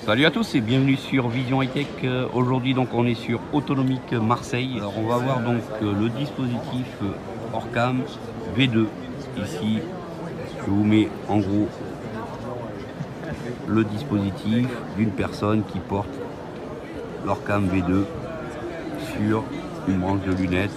Salut à tous et bienvenue sur Vision High Tech. Aujourd'hui donc on est sur Autonomique Marseille. Alors on va voir donc le dispositif Orcam V2. Ici je vous mets en gros le dispositif d'une personne qui porte l'Orcam V2 sur une branche de lunettes.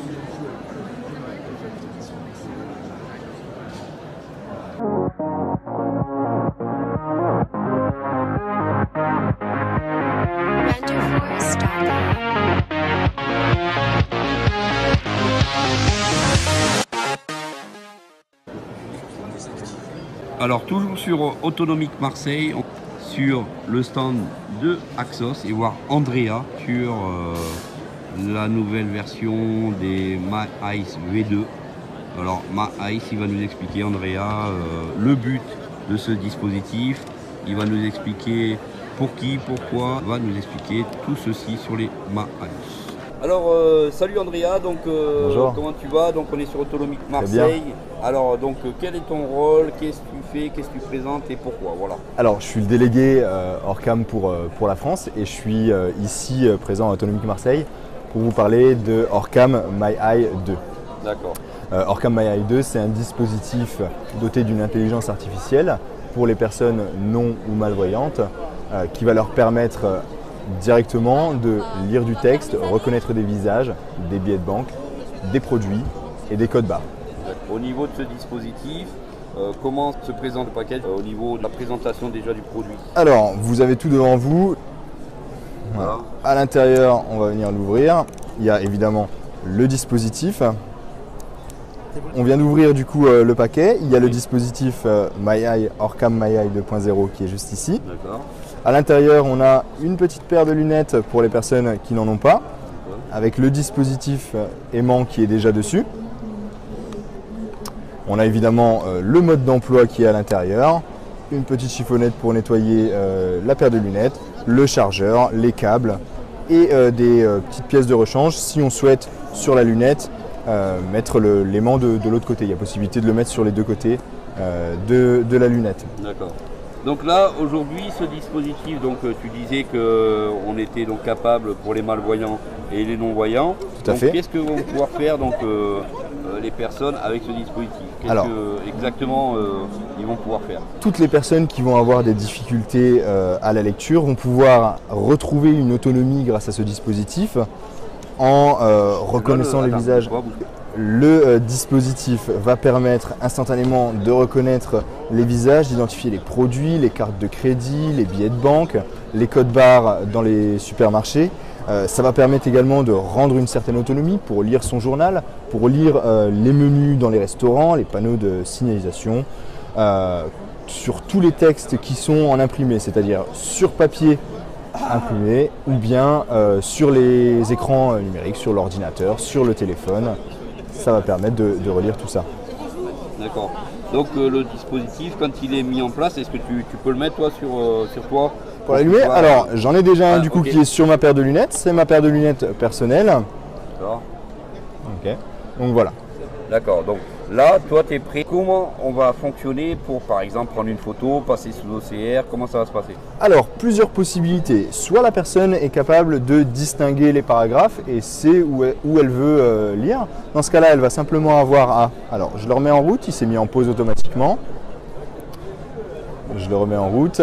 Alors toujours sur Autonomique Marseille, sur le stand de Axos et voir Andrea sur la nouvelle version des MyEyes V2. Alors MyEyes, il va nous expliquer, Andrea, le but de ce dispositif. Il va nous expliquer pour qui, pourquoi, il va nous expliquer tout ceci sur les MyEyes. Alors, salut Andrea, donc comment tu vas? Donc on est sur Autonomique Marseille. Alors, donc quel est ton rôle? Qu'est-ce que tu fais? Qu'est-ce que tu présentes et pourquoi? Voilà. Alors, je suis le délégué Orcam pour la France et je suis ici présent à Autonomique Marseille pour vous parler de Orcam MyEyes 2. D'accord. Orcam MyEyes 2, c'est un dispositif doté d'une intelligence artificielle pour les personnes non ou malvoyantes qui va leur permettre directement de lire du texte, reconnaître des visages, des billets de banque, des produits et des codes barres. Au niveau de ce dispositif, comment se présente le package au niveau de la présentation déjà du produit? Alors, vous avez tout devant vous. Voilà. À l'intérieur, on va venir l'ouvrir. Il y a évidemment le dispositif. On vient d'ouvrir du coup le paquet. Il y a le dispositif MyEyes Orcam MyEyes 2.0 qui est juste ici. D'accord. À l'intérieur, on a une petite paire de lunettes pour les personnes qui n'en ont pas, avec le dispositif aimant qui est déjà dessus. On a évidemment le mode d'emploi qui est à l'intérieur, une petite chiffonnette pour nettoyer la paire de lunettes, le chargeur, les câbles et des petites pièces de rechange si on souhaite sur la lunette mettre l'aimant de l'autre côté. Il y a possibilité de le mettre sur les deux côtés de la lunette. D'accord. Donc là, aujourd'hui, ce dispositif, donc tu disais qu'on était donc capable pour les malvoyants et les non-voyants. Tout à fait. Qu'est-ce que vont pouvoir faire donc, les personnes avec ce dispositif? Qu'est-ce que exactement ils vont pouvoir faire? Toutes les personnes qui vont avoir des difficultés à la lecture vont pouvoir retrouver une autonomie grâce à ce dispositif en reconnaissant les visages. Le dispositif va permettre instantanément de reconnaître les visages, d'identifier les produits, les cartes de crédit, les billets de banque, les codes barres dans les supermarchés. Ça va permettre également de rendre une certaine autonomie pour lire son journal, pour lire les menus dans les restaurants, les panneaux de signalisation, sur tous les textes qui sont en imprimé, c'est-à-dire sur papier imprimé ou bien sur les écrans numériques, sur l'ordinateur, sur le téléphone. Ça va permettre de relire tout ça. D'accord. Donc le dispositif, quand il est mis en place, est-ce que tu peux le mettre toi sur toi? Pour l'allumer, alors j'en ai déjà un du coup qui est sur ma paire de lunettes. C'est ma paire de lunettes personnelle. D'accord. Ok. Donc voilà. D'accord. Donc là, toi, tu es prêt. Comment on va fonctionner pour, par exemple, prendre une photo, passer sous l'OCR? Comment ça va se passer? Alors, plusieurs possibilités. Soit la personne est capable de distinguer les paragraphes et sait où elle veut lire. Dans ce cas-là, elle va simplement avoir à... Alors, je le remets en route. Il s'est mis en pause automatiquement. Je le remets en route.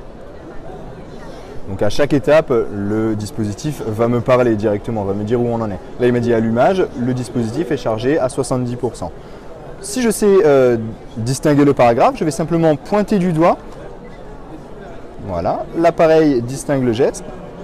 Donc à chaque étape, le dispositif va me parler directement, va me dire où on en est. Là, il m'a dit allumage, le dispositif est chargé à 70%. Si je sais distinguer le paragraphe, je vais simplement pointer du doigt. Voilà, l'appareil distingue le geste.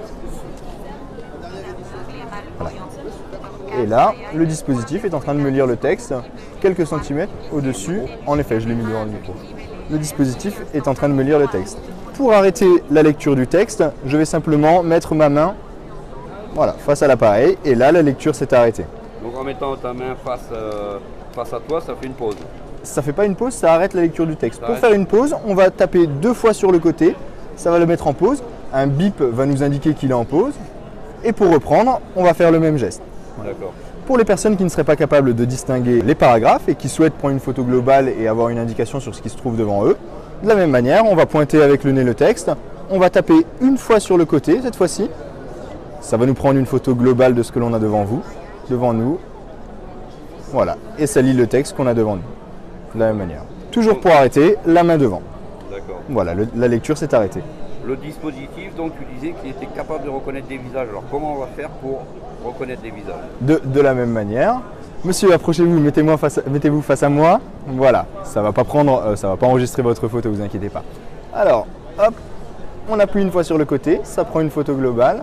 Voilà. Et là, le dispositif est en train de me lire le texte quelques centimètres au-dessus. En effet, je l'ai mis devant le micro. Le dispositif est en train de me lire le texte. Pour arrêter la lecture du texte, je vais simplement mettre ma main face à l'appareil et là, la lecture s'est arrêtée. Donc en mettant ta main face à toi, ça fait une pause? Ça ne fait pas une pause, ça arrête la lecture du texte. Pour faire une pause, on va taper 2 fois sur le côté, ça va le mettre en pause. Un bip va nous indiquer qu'il est en pause. Et pour reprendre, on va faire le même geste. D'accord. Pour les personnes qui ne seraient pas capables de distinguer les paragraphes et qui souhaitent prendre une photo globale et avoir une indication sur ce qui se trouve devant eux, de la même manière, on va pointer avec le nez le texte, On va taper une fois sur le côté cette fois-ci. Ça va nous prendre une photo globale de ce que l'on a devant nous. Voilà, et ça lit le texte qu'on a devant nous, de la même manière. Toujours pour arrêter, la main devant. D'accord. Voilà, la lecture s'est arrêtée. Le dispositif, donc tu disais qu'il était capable de reconnaître des visages. Alors comment on va faire pour reconnaître des visages? De la même manière. Monsieur, approchez-vous, mettez-vous face à moi. Voilà, ça va pas enregistrer votre photo, vous inquiétez pas. Alors, hop, on appuie une fois sur le côté, ça prend une photo globale.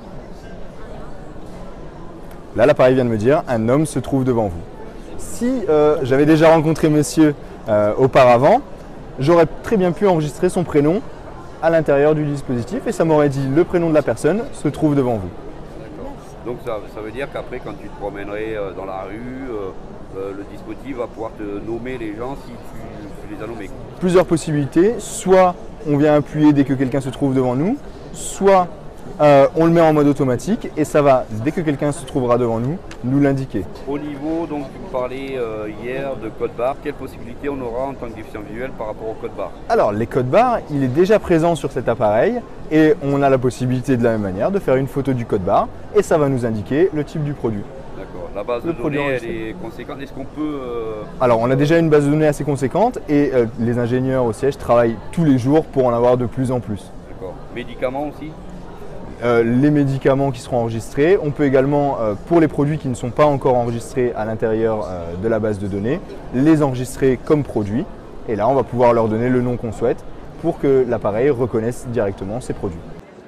Là, l'appareil vient de me dire, un homme se trouve devant vous. Si j'avais déjà rencontré monsieur auparavant, j'aurais très bien pu enregistrer son prénom à l'intérieur du dispositif et ça m'aurait dit le prénom de la personne se trouve devant vous. Donc ça veut dire qu'après, quand tu te promènerais dans la rue, le dispositif va pouvoir te nommer les gens si tu les as nommés. Plusieurs possibilités, soit on vient appuyer dès que quelqu'un se trouve devant nous, soit on le met en mode automatique et ça va, dès que quelqu'un se trouvera devant nous l'indiquer. Au niveau, donc tu me parlais hier de code barre, quelle possibilité on aura en tant que déficient visuel par rapport au code barre? Alors les codes barres, il est déjà présent sur cet appareil et on a la possibilité de la même manière de faire une photo du code barre et ça va nous indiquer le type du produit. D'accord, la base de données elle est conséquente, est-ce qu'on peut… Alors on a déjà une base de données assez conséquente et les ingénieurs au siège travaillent tous les jours pour en avoir de plus en plus. D'accord, médicaments aussi? Les médicaments qui seront enregistrés. On peut également, pour les produits qui ne sont pas encore enregistrés à l'intérieur de la base de données, les enregistrer comme produits. Et là, on va pouvoir leur donner le nom qu'on souhaite pour que l'appareil reconnaisse directement ces produits.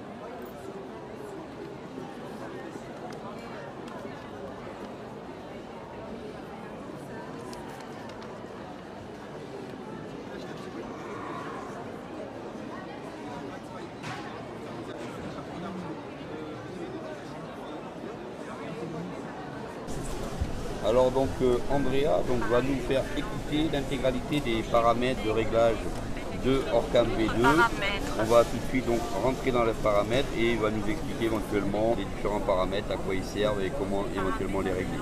Alors donc Andrea va nous faire écouter l'intégralité des paramètres de réglage de Orcam V2. On va tout de suite donc rentrer dans les paramètres et il va nous expliquer éventuellement les différents paramètres, à quoi ils servent et comment éventuellement les régler.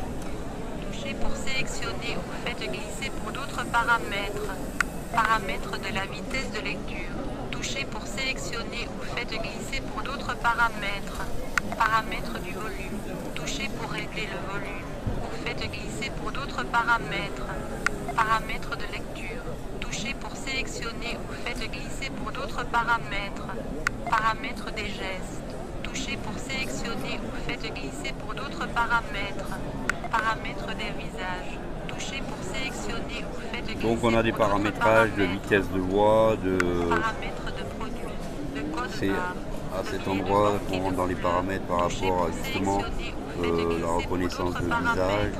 Touchez pour sélectionner ou faites glisser pour d'autres paramètres. Paramètres de la vitesse de lecture. Touchez pour sélectionner ou faites glisser pour d'autres paramètres. Paramètres du volume. Touchez pour régler le volume. Faites glisser pour d'autres paramètres. Paramètres de lecture. Touchez pour sélectionner ou faites glisser pour d'autres paramètres. Paramètres des gestes. Touchez pour sélectionner ou faites glisser pour d'autres paramètres. Paramètres des visages. Touchez pour sélectionner ou faites glisser. Donc on a des paramétrages de vitesse de voix, de… Paramètres de produit. De code C'est à cet endroit qu'on rentre dans les paramètres par rapport à justement la reconnaissance de visage.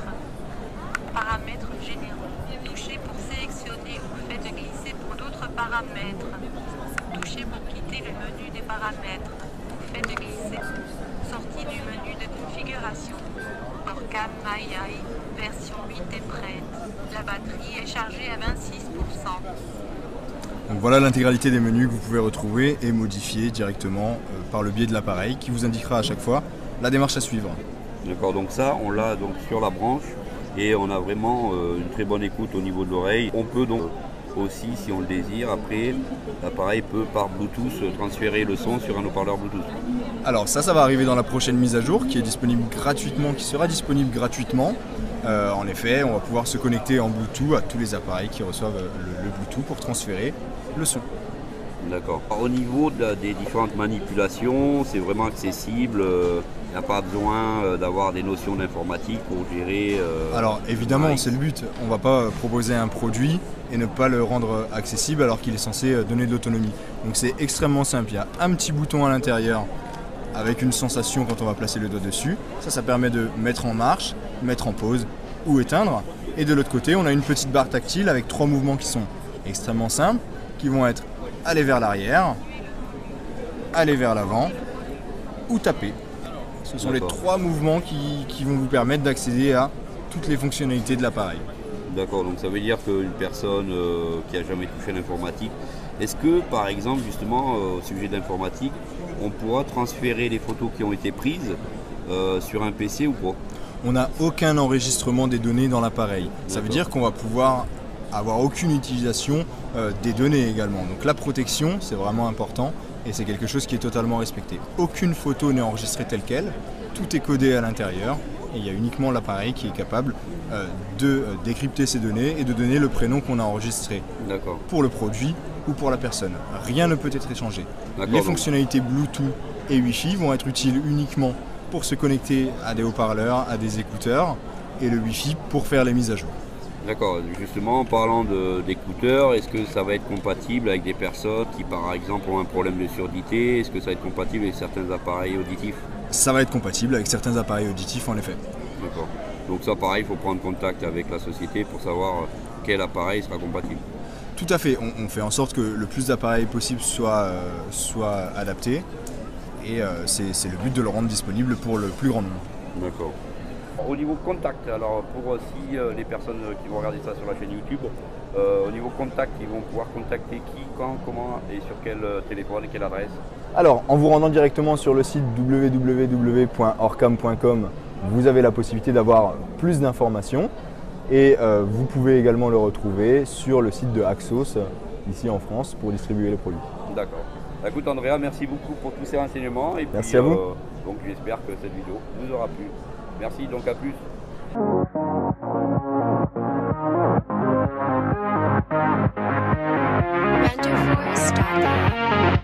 Paramètres généraux. Touchez pour sélectionner ou faites glisser pour d'autres paramètres. Touchez pour quitter le menu des paramètres. Faites glisser. Sortie du menu de configuration. Orcam AI, version 8 est prête. La batterie est chargée à 26%. Donc voilà l'intégralité des menus que vous pouvez retrouver et modifier directement par le biais de l'appareil qui vous indiquera à chaque fois la démarche à suivre. D'accord, donc ça on l'a donc sur la branche et on a vraiment une très bonne écoute au niveau de l'oreille. On peut donc aussi, si on le désire, après l'appareil peut par Bluetooth transférer le son sur un haut-parleur Bluetooth. Alors ça va arriver dans la prochaine mise à jour qui est disponible gratuitement, qui sera disponible gratuitement. En effet, on va pouvoir se connecter en Bluetooth à tous les appareils qui reçoivent le Bluetooth pour transférer le son. D'accord. Au niveau des différentes manipulations, c'est vraiment accessible. Il n'y a pas besoin d'avoir des notions d'informatique pour gérer… Alors évidemment, c'est le but. On ne va pas proposer un produit et ne pas le rendre accessible alors qu'il est censé donner de l'autonomie. Donc c'est extrêmement simple. Il y a un petit bouton à l'intérieur avec une sensation quand on va placer le doigt dessus. Ça permet de mettre en marche, mettre en pause ou éteindre. Et de l'autre côté, on a une petite barre tactile avec 3 mouvements qui sont extrêmement simples, qui vont être aller vers l'arrière, aller vers l'avant ou taper. Ce sont les 3 mouvements qui vont vous permettre d'accéder à toutes les fonctionnalités de l'appareil. D'accord, donc ça veut dire qu'une personne qui n'a jamais touché à l'informatique, est-ce que par exemple justement au sujet de l'informatique, on pourra transférer les photos qui ont été prises sur un PC ou pas? On n'a aucun enregistrement des données dans l'appareil. Ça veut dire qu'on va pouvoir avoir aucune utilisation des données également. Donc la protection, c'est vraiment important. et c'est quelque chose qui est totalement respecté. Aucune photo n'est enregistrée telle quelle, tout est codé à l'intérieur et il y a uniquement l'appareil qui est capable de décrypter ces données et de donner le prénom qu'on a enregistré pour le produit ou pour la personne. Rien ne peut être échangé. Les fonctionnalités Bluetooth et Wi-Fi vont être utiles uniquement pour se connecter à des haut-parleurs, à des écouteurs et le Wi-Fi pour faire les mises à jour. D'accord, justement en parlant d'écouteurs, est-ce que ça va être compatible avec des personnes qui par exemple ont un problème de surdité? Est-ce que ça va être compatible avec certains appareils auditifs? Ça va être compatible avec certains appareils auditifs en effet. D'accord, donc ça pareil, il faut prendre contact avec la société pour savoir quel appareil sera compatible. Tout à fait, on fait en sorte que le plus d'appareils possible soient adaptés et c'est le but de le rendre disponible pour le plus grand nombre. D'accord. Au niveau contact, alors pour aussi les personnes qui vont regarder ça sur la chaîne YouTube, au niveau contact, ils vont pouvoir contacter qui, quand, comment et sur quel téléphone et quelle adresse? Alors, en vous rendant directement sur le site www.orcam.com, vous avez la possibilité d'avoir plus d'informations et vous pouvez également le retrouver sur le site de Axos, ici en France, pour distribuer les produits. D'accord. Écoute Andrea, merci beaucoup pour tous ces renseignements. Et merci à vous. Donc j'espère que cette vidéo vous aura plu. Merci, donc à plus. Render Forest